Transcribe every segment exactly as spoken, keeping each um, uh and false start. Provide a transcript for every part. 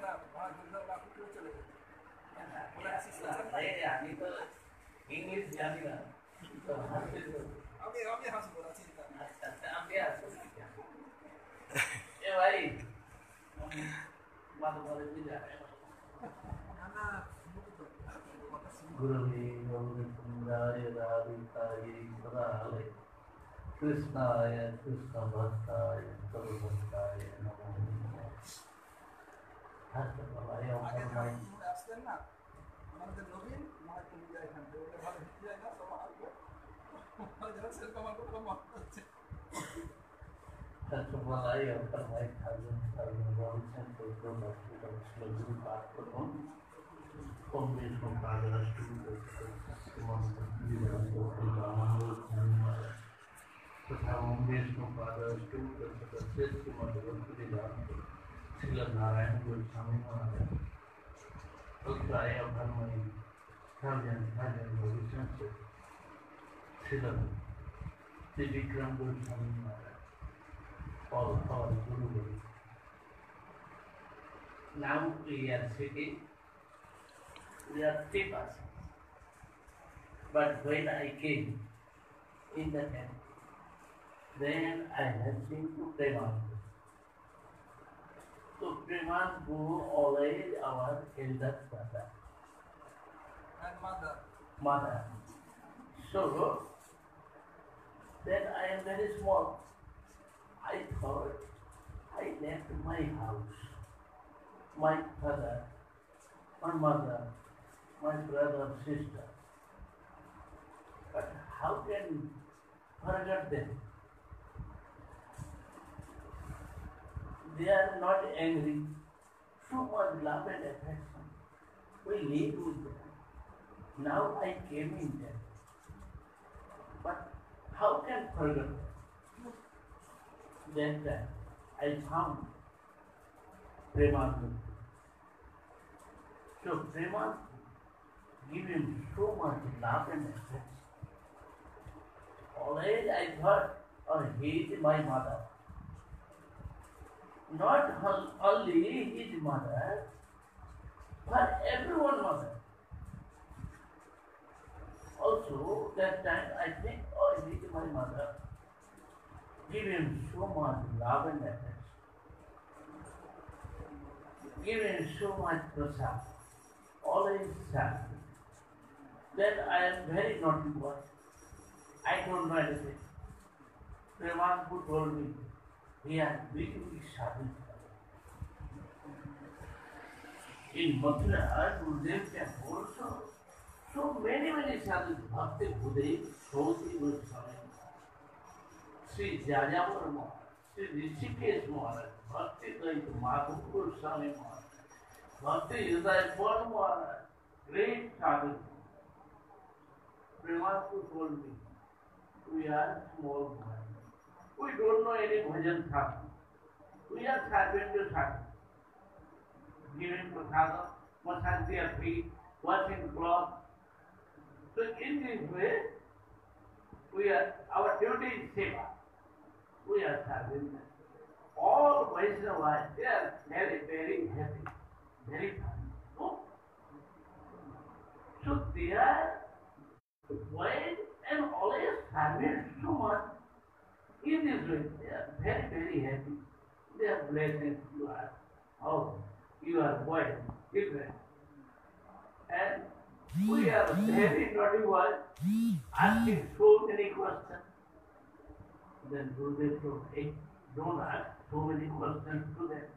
আমি তো ইংলিশ জানি না আমি আমি হাসবো না চিন্তা আচ্ছা আচ্ছা আমি হাসবো এ ভাই বাদ বলে বুঝা না গুরুজি গোবিন্দায় রাধিকায় সদালে কৃষ্ণায় কৃষ্ণ ভক্তায় সর্বভক্তায় নমো হাতে বলাই অপরমাই আসলেন না আমাদের নবীন মহাত্মা বিজয় খান ওটা ভালো হিট যায় না সব আসবে যারা সেলফ আমার কথা মত হচ্ছে হাতে বলাই অপরমাই খাজন খাজন বলছেন তো তো বাকিটা শ্লোক পাঠ করুন Om Vishnu Padara Studio Om तथा ओम विष्णु पादर स्तुति सत्य मधुरी जान श्री नारायण गोस्वामी महाराज उत्तराय अभरमणि साजन साजन भविष्य से श्री श्री विक्रम गोस्वामी महाराज all our Guru Guru. Now we are sitting. We are three persons. But when I came in the temple, then I had seen to Premanpu. So Premanpu always our elder brother. And mother. Mother. So then I am very small. I thought I left my house, my father, my mother, my brother, sister. But how can forget them? They are not angry. So much love and affection. We live with them. Now I came in them. But how can forget them? Then uh, I found Premanpu. So Premanpu give him so much love and affection. Always I thought, oh, he is my mother. Not only his mother, but everyone mother. Also, that time I think, oh, he is my mother. Give him so much love and affection. Give him so much prasad. Always sad. Then I am very naughty boy. I don't know anything. Premanpu told me, he had big, big sadhu. In Mathura, Gurudev can also so many, many sadhus. Bhakti Gurudev, Shoti Goswami, Sri Jajamar Maharaj, Sri Rishikesh Maharaj, Bhakti Daita Madhu Goswami Maharaj, Bhakti Hridaya Maharaj, great sadhu. Premanpu told me, we are small boys. We don't know any bhajan sadhu. We are servant to sadhu. Giving prasada, massage their feet, washing clothes. So in this way, we are, our duty is seva. We are serving them. All Vaishnavas, they are very, very happy, very happy. No? So they are wise and always serving so much. In this way, they are very, very happy. They are blessed you are. Oh, you are wise, different. And we are very naughty ones, asking so many questions. Then Gurudev told, hey, don't ask so many questions to them.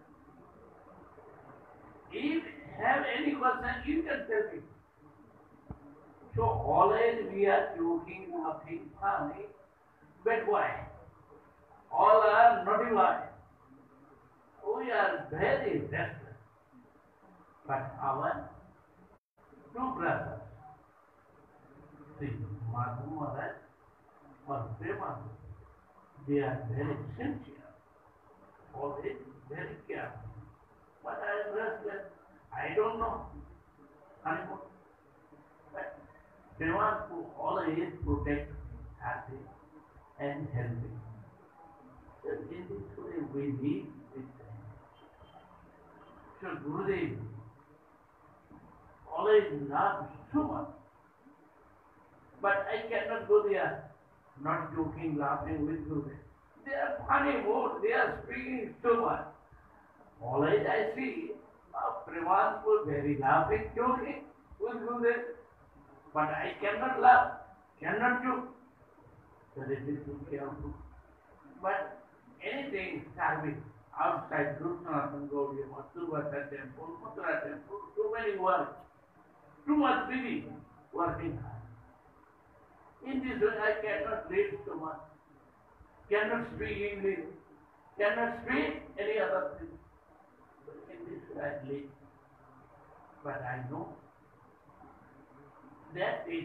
If you have any question, you can tell me. So always we are joking, laughing, funny, but why? All are naughty ones. We are very restless. But our two brothers, Sri Madhu Maharaj or Premanpu, they are very sincere, always very careful. But I am restless. I don't know. Honeymoon. But Premanpu always protect happy and healthy. So in this way we live with them. So Gurudev always laughs so much. But I cannot go there, not joking, laughing with Gurudev. They are funny mood, they are speaking so much. Always I see a Premanpur very laughing, joking with Gurudev. But I cannot laugh, cannot joke. So this is too careful. But anything service outside Rupanathan Gaudiya, Mathurvata temple, Mathura temple, too many work, too much busy working hard. In this way I cannot read so much, cannot speak English, cannot speak any other thing. So in this way I live. But I know that is,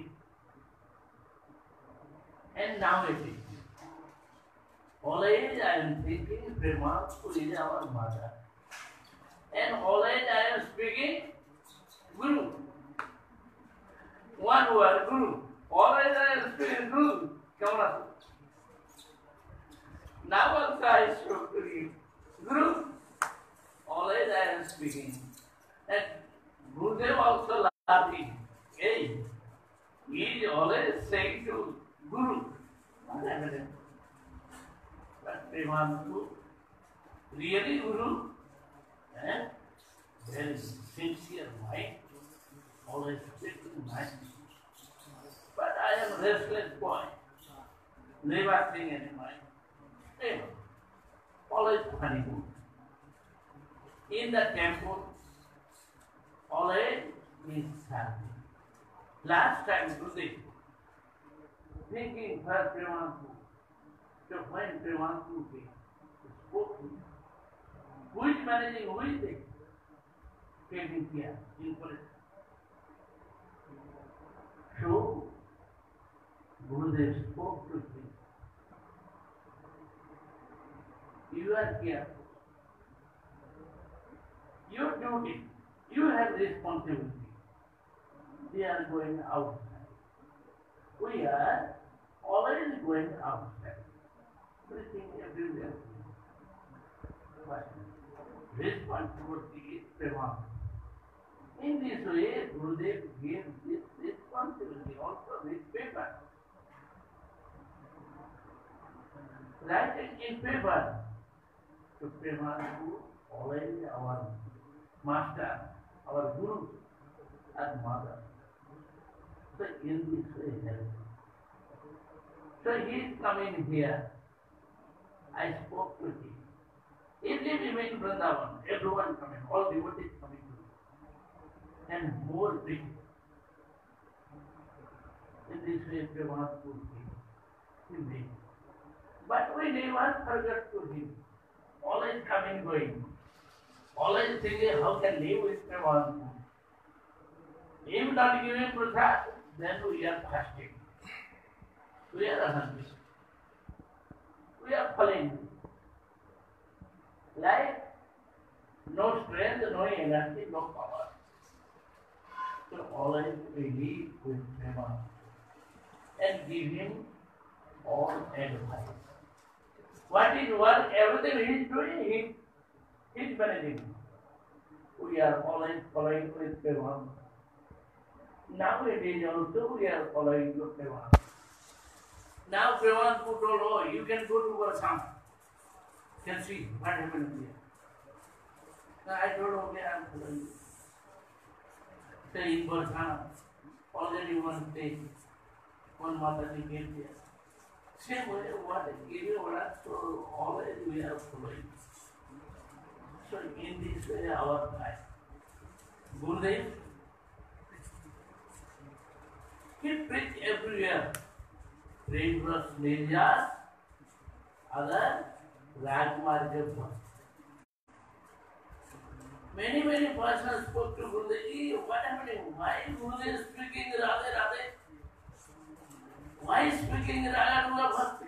and now it is. Always I am thinking Premanpur is our mother. And always I am speaking Guru. One word, Guru. Always I am speaking Guru. Come on. Now also I spoke to you. Guru. Always I am speaking. And Gurudev also laughing. Hey, he is always saying to Guru. What happened? But Premanpur, really Guru, and very sincere mind, always speaking mind. But I am restless boy, never think any mind, never, always funny mood. In the temple, always is happy. Last time Gurudev, thinking for Premanpur, so when Premanpur came, spoke to him. Who is managing, who is it? Taking care, in politics. So, Gurudev spoke to him. You are careful. Your duty, you have responsibility. They are going outside. We are always going outside. Everything everywhere. But responsibility is Premanpur. In this way, Gurudev gave this responsibility also with paper. Writing in paper to Premanpur, always our master, our Guru and mother. So in this way, help. So he is coming here. I spoke to him. If we remain Vrindavan, everyone coming, all devotees coming to him. And more big. In this way, Premanpur came. He made. But we never forget to him. Always coming, going. Always thinking how can live with Premanpur. If not giving prasad, then we are fasting. We are hungry. We are falling. Like no strength, no energy, no power. So always we live with Premanpur and give him all advice. What is work, everything he is doing, he is managing. We are always following with Premanpur. Nowadays also we are following with Premanpur. Now Premanpur told, oh, you can go to Varsam. You can see what happened here. Now I told, okay, I am following you. Say in Varsam, already one day, one mother came here. Same way, what give you what, so always we are following. So in this way our life. Gurudev, he preached everywhere. Rainbrows, ninjas, other Rajmarga books. Many, many persons spoke to Gurudev, what happening? Why Gurudev is speaking Radhe Radhe? Why speaking Raganuga Bhakti?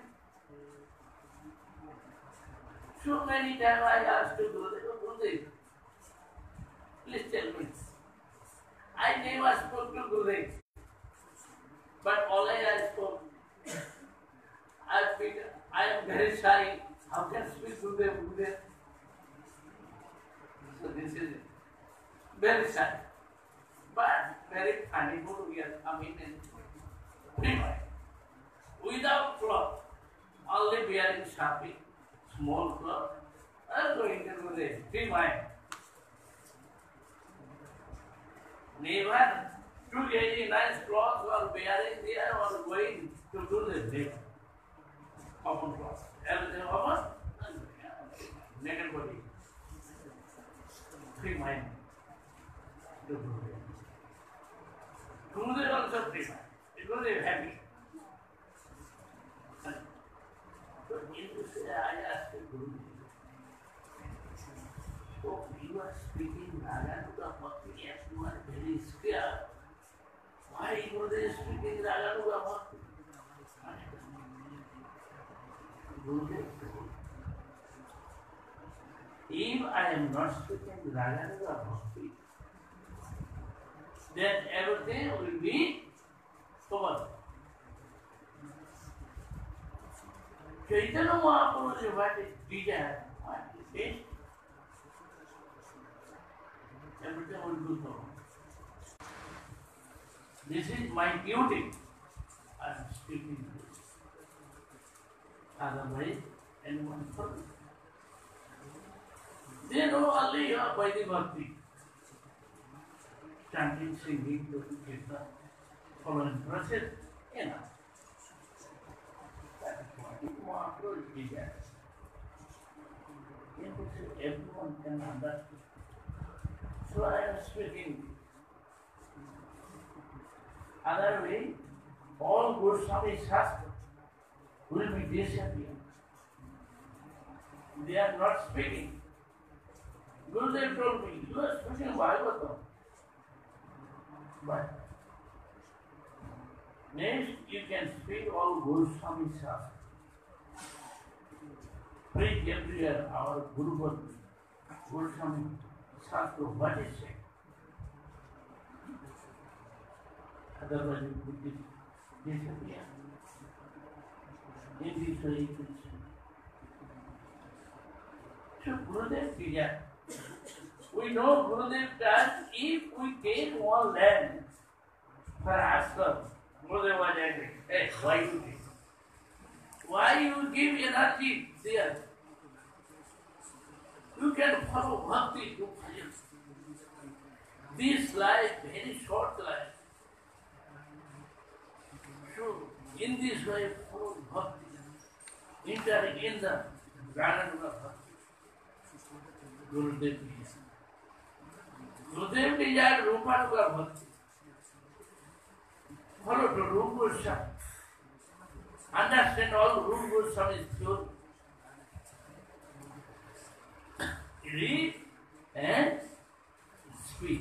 So many times I asked to Gurudev, Gurudev, please tell me. I never spoke to Gurudev, but all I spoke, I speak, I am very shy. How can I speak Gurudev, Gurudev? So this is it. very sad. But very funny mood we are coming in free mind. Without cloth, only wearing shopping, small cloth, and going to do the free mind. Never took any nice clothes or wearing there or going to do the day. Common clothes. Everything common, naked body. Free mind. To do it. Gurudev also free mind. Gurudev happy. So in this way I asked Gurudev, so you are speaking Raganuga Bhakti as you are very scared. Why Gurudev is speaking Raganuga Bhakti? Gurudev told, if I am not speaking Raganuga Bhakti, then everything will be over. Chaitanya Mahaprabhu is what is desire, what is taste. Everything will do so. This is my duty. I am speaking this. Otherwise, anyone forget. They know only your Vaidhi Bhakti. Chanting, singing, doing kirtan, following process, enough. That is what Mahaprabhu is desire. Everyone can understand. So I am speaking. Other way, all Goswami Shastra will be disappeared. They are not speaking. Gurudev told me, you are speaking Bhagavatam. But next you can speak all Goswami Shastra. Preach everywhere our Guru Bhakti, Goswami Shastra, what is said. Otherwise it would disappear. In this way you can see. So Gurudev began. We know Gurudev that if we take one land for ashram, Gurudev was angry. Hey, why you take? Why you give energy there? You can follow bhakti to fire. This life, very short life. So, in this way, follow bhakti. Enter in the garden of bhakti. Gurudev desired. Gurudev desired Rupanuga bhakti. Follow the Rupa Goswami. Understand all Rupa Goswami's theory. Read and speak.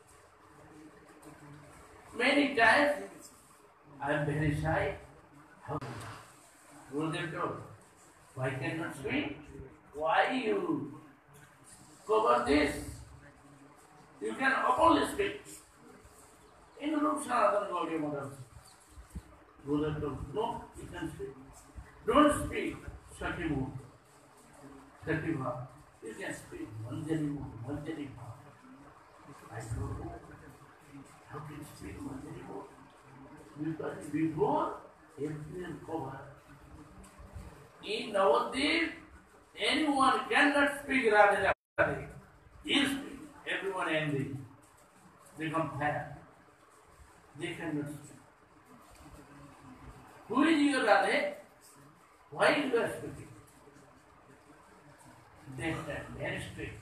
Many times I am very shy. How? Gurudev told, why cannot speak? Why you cover this? You can openly speak. In Rupa Sanatana Gaudiya Madhava. Gurudev told, no, you can speak. Don't speak Sati Mukh, Sati Bhav. You can speak Manjari Mukh, Manjari Bhav. I don't know how can you speak Manjari Mukh. Because before everything cover. In Navadip, anyone cannot speak Radha Radha. You speak, everyone angry. Become fat. They cannot speak. Who is your Radha? Why you are speaking? They stand very strict.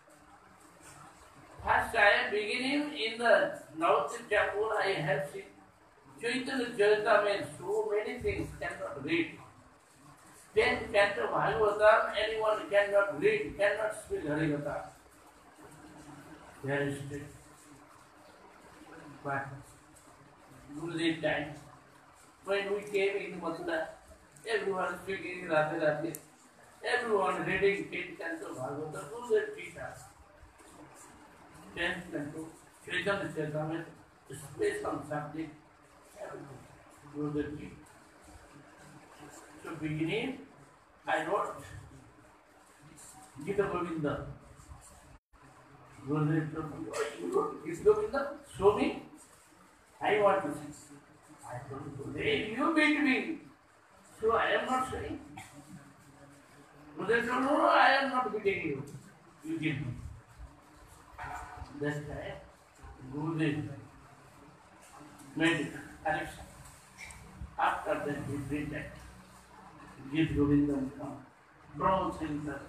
First time beginning in the Navadip temple, I have seen Chaitanya Charitamrita, so many things cannot read. Tenth canto Bhagavatam, anyone cannot read, cannot speak Harikatha. Very strict. But Gurudev time, when we came in Mathura, everyone speaking Radha Radha, everyone reading tenth canto Bhagavatam, Gurudev teach us. Tenth canto, Chaitanya Charitamrita, special subject. Gurudev ji. So beginning, I wrote Gita Govinda. Gurudev told me, oh, you don't give Govinda, show me. I want to see. I told Gurudev, you beat me. So I am not showing. Gurudev told, no, no, I am not beating you. You give me. That's time, Gurudev made correction. After that, he rejected. Give Govinda come. Bronze in the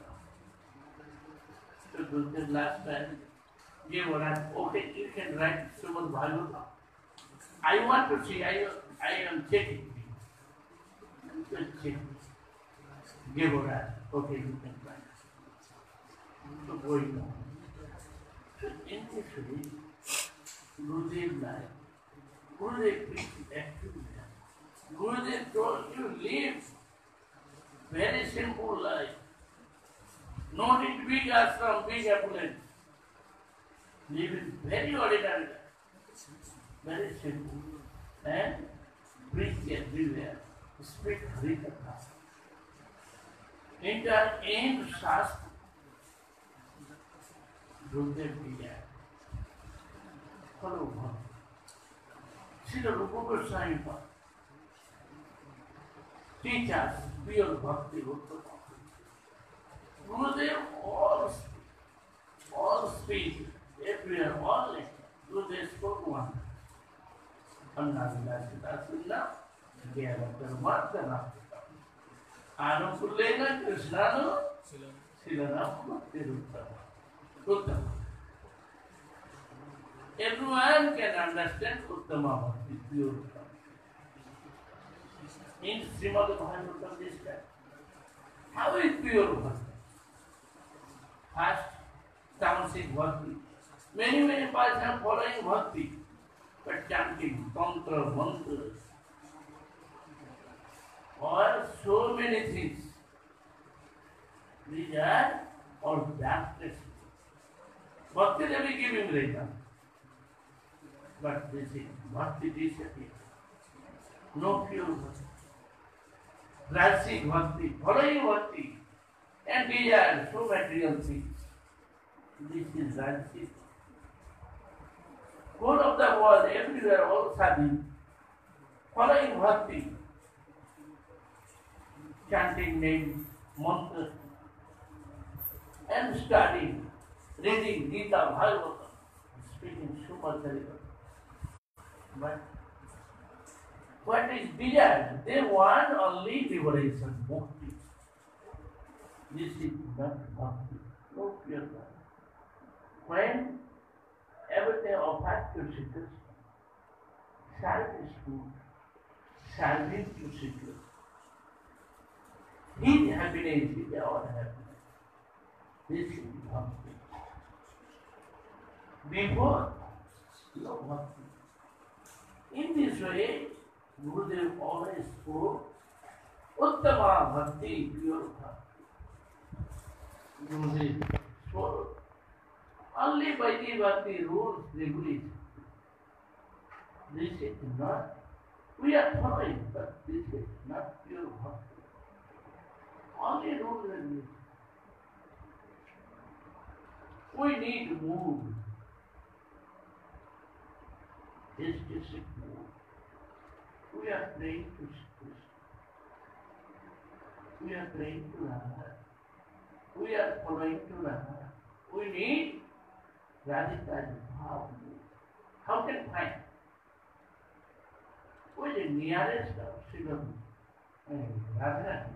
So Gurudev last time gave order, okay, you can write Srimad Bhagavatam. I want to see, I, I am checking. Just check. Give order, okay, you can write. So going on. So in this way, Gurudev life, Gurudev preached actually. Gurudev told you live very simple life. Not in big ashram, big opulence. Live in very ordinary life. Very simple. And preach everywhere. Speak Harikatha. Enter in Shastra. Gurudev began. Follow her. See the Rupa Goswami teach us pure bhakti, Rupa Gurudev all speak, all speak, everywhere, all lecture. Gurudev spoke one. Annavilasitasunna, Gyanakarmadana. Anukulena Krishnanu, Silanam Bhakti Ruttama. Everyone can understand Uttama Bhakti, pure Uttama. In Srimad Bhagavatam this time, how is pure Bhakti? First, tamasic Bhakti. Many, many persons are following Bhakti, but chanting tantra, mantras, or so many things. These are all darkness. Bhakti they will give him later. But this is Bhakti disappears. No pure Bhakti. Rasic Bhakti, following Bhakti, and desire so material things. This is Rasic. Whole of the world, everywhere, all sadhu, following Bhakti, chanting names, mantras, and studying, reading Gita, Bhagavatam, speaking Srimad Bhagavatam. But what is desired? They want only liberation, mukti. This is not bhakti, no pure bhakti. When everything offered to Sri Krishna, service food, serving to Sri Krishna, his happiness is our happiness. This is bhakti. Before, no bhakti. In this way, Gurudev always spoke Uttama Bhakti, pure Bhakti. Gurudev spoke only by the Bhakti rules, regulations. This is not, we are following, but this is not pure Bhakti. Only rules, regulations. We need to move. Ecstatic move. We are praying to Krishna. We are praying to Radha. We are following to Radha. We need Radhika Bhav. How can we find? Who is the nearest of Sri Radha?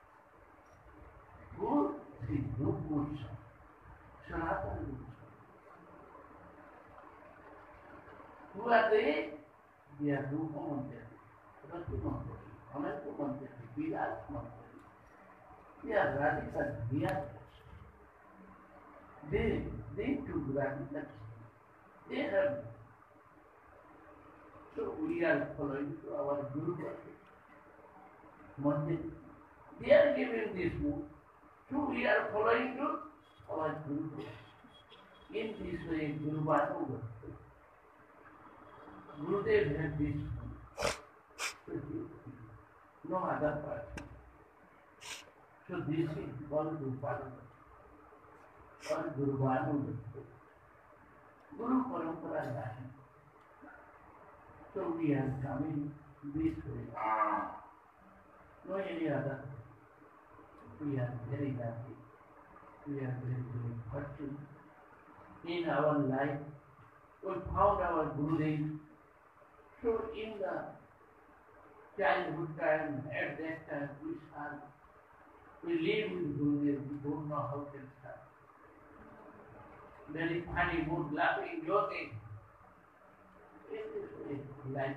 Who is Rupa Goswami? Sanatana Goswami. Who are they? They are Rupa Mantari, Rati Mantari, Ananta Mantari, Vilas Mantari. They are Radhika near. They, they took Radhika. They have. So we are following to our Guru Mantari. They are giving this move. So we are following to our Guru. In this way, Guru Bhanu. Gurudev had this move. No other person. So this is called Guru Bhanu. Or Guru Bhanu. Guru Parampara line. So we are coming this way. No any other. We are very happy. We are very, very fortunate. In our life, we found our Gurudev. So in the childhood time, at that time, we start, we live with Gurudev, we don't know how to start. Very funny mood, laughing, joking. It is a life.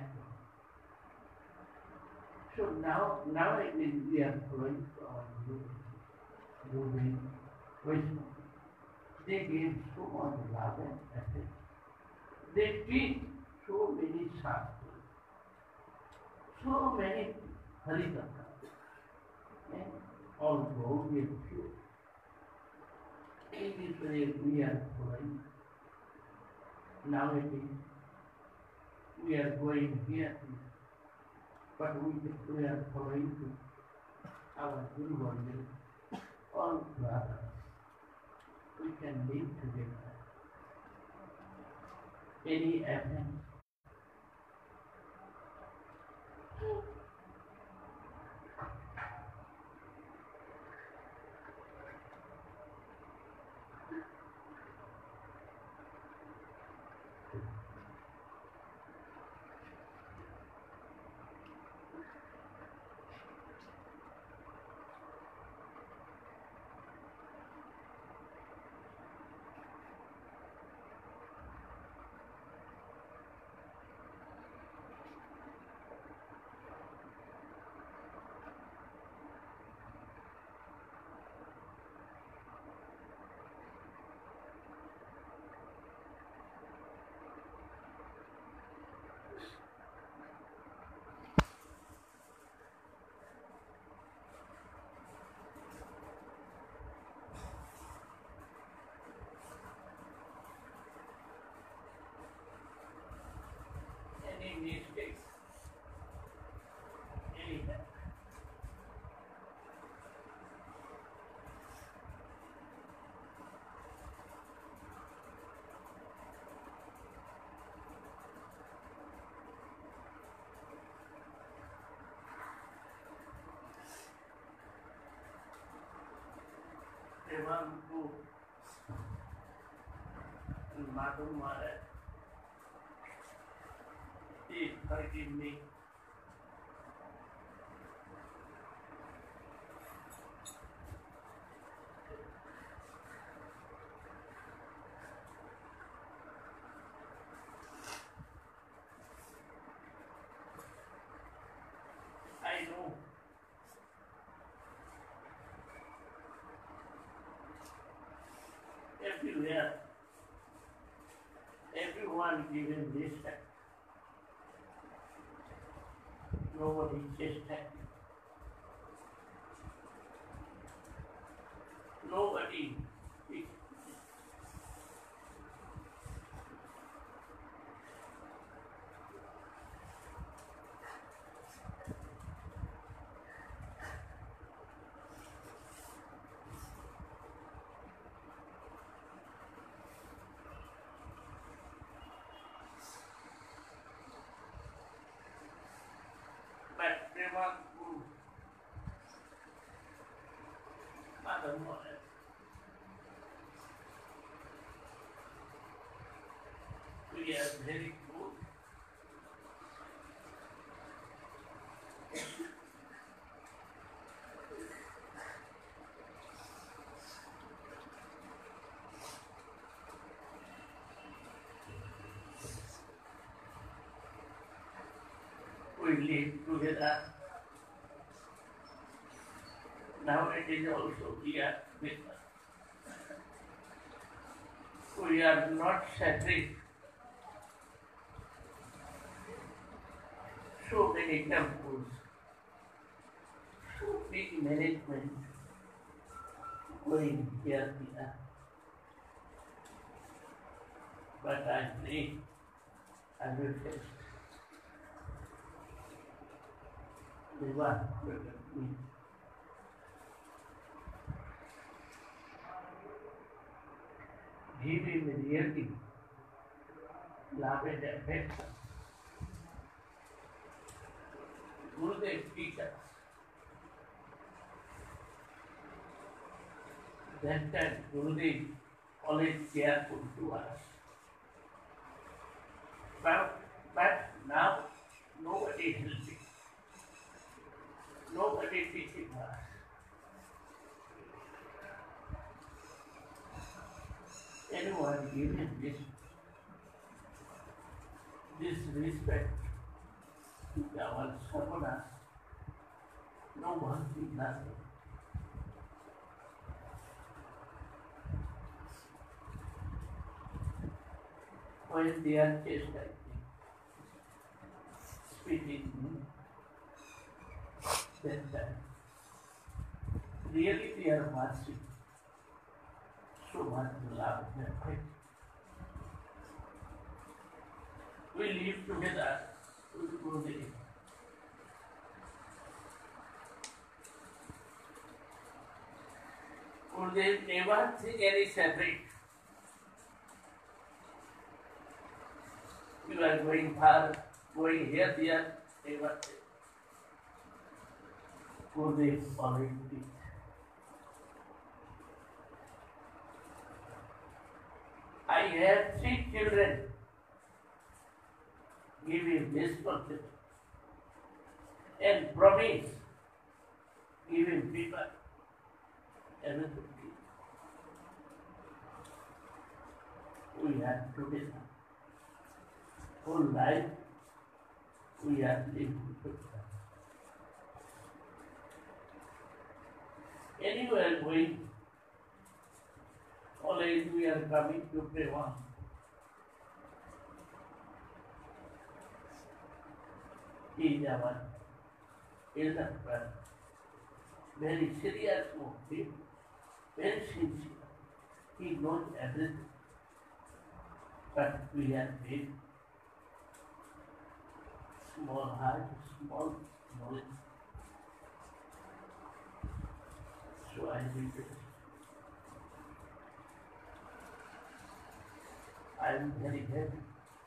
So now, now it is we are following our Guru, Gurudev, Vishnu. They gave so much love and effort. They teach so many shastras, so many harikatha, and although we are few, in this way we are following. Now it is, we are going here, but we, we are following to our Guru Varga, all brothers. We can live together. Any offense. Any mistakes, any Tirtha Maharaja, please forgive me. I know everywhere, everyone given respect. Nobody chastised. Nobody. But Tirtha Maharaja, we are very good. We live together. Now it is also here with us. We are not separate. So many temples, so big management going here and there. But I pray I will face the one with me. Give him reality love and affection. Gurudev teaches. That time Gurudev always careful to us. But, but now nobody is helping. Nobody is teaching us. Anyone giving this, this respect to our Sarvanas, no one is nothing. When they are chastising, speaking, that time, really they are mercy, so much love and faith. We live together with Gurudev. Gurudev never think any separate. You are going far, going here, there, never think. Gurudev always teach. I have three children. Give him responsibility and promise. Give him people. Everything. We are together. Whole life we are living together. Anywhere going, always we are coming to pray one. He is our elder brother. Very serious motive, very sincere. He knows everything. But we are big, small heart, small knowledge. So I request. I am very happy.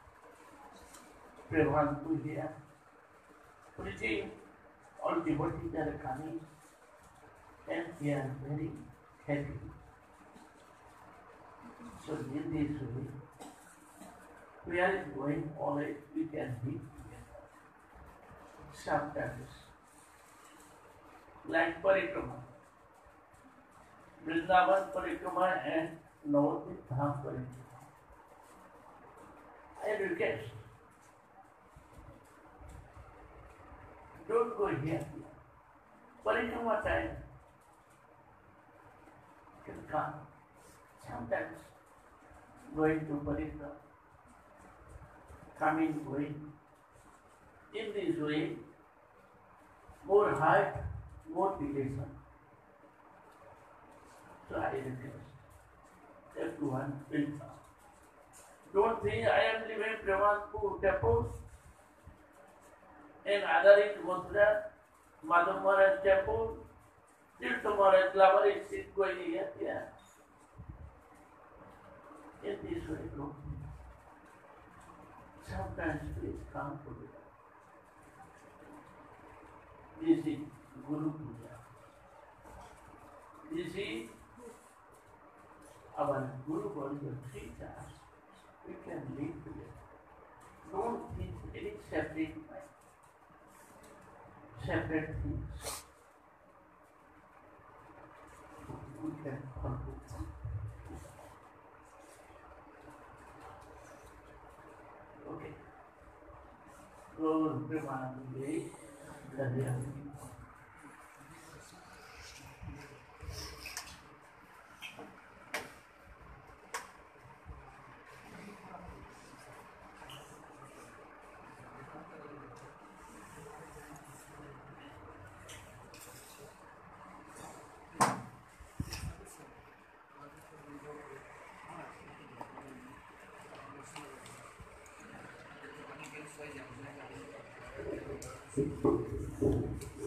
Prevantu here. Preaching, all devotees are coming and they are very happy. So in this way, we are going always, we can be together. Sometimes, like Parikrama, Vrindavan Parikrama and Navadvip Dham Parikrama. I request, don't go here. Parikrama time can come. Sometimes going to Parikrama, coming, going. In this way, more heart, more relation. So I request everyone will come. Don't think I am living Premanpur temple and other in Mathura, Madhav Maharaj temple, Tirtha Maharaja lover is going here, yeah. In this way, don't think. Sometimes please come together. This is Guru Puja. This is our Guru Guru teaches. We can live together. Don't think any separate mind, separate things. We can control. Okay. So, Premanande, Dhanyavam. Thank you.